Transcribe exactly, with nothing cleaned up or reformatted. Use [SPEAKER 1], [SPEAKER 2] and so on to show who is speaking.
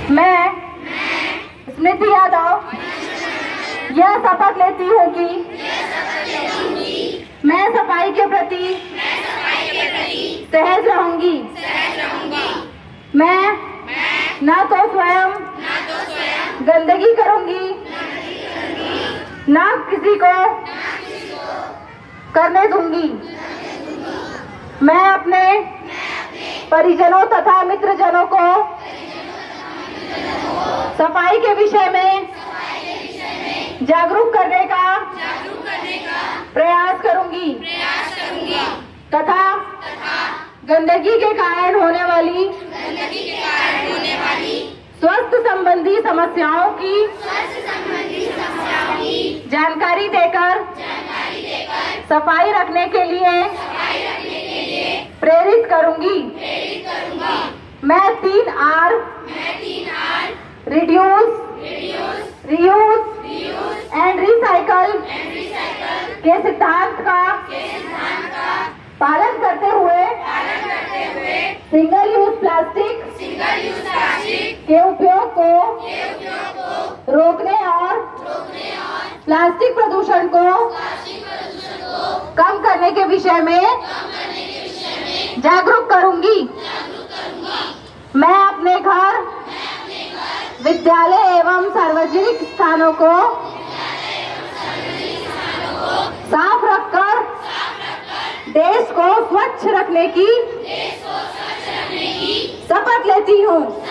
[SPEAKER 1] मैं स्मृति यादव यह शपथ लेती हूँ कि मैं सफाई के प्रति सहज रहूंगी। मैं न तो स्वयं गंदगी करूंगी, न किसी को करने दूंगी। मैं अपने परिजनों तथा मित्रजनों को सफाई के विषय में जागरूक करने का प्रयास करूंगी तथा गंदगी के कारण होने वाली स्वास्थ्य संबंधी समस्याओं की जानकारी देकर सफाई रखने के लिए प्रेरित करूंगी। मैं तीन R reduce, reuse and recycle के सिद्धांत का पालन करते हुए सिंगल यूज प्लास्टिक के उपयोग को रोकने और प्लास्टिक प्रदूषण को कम करने के विषय में जागरूक करूंगी। मैं अपने घर, विद्यालय एवं सार्वजनिक स्थानों को साफ रखकर देश को स्वच्छ रखने की शपथ लेती हूँ।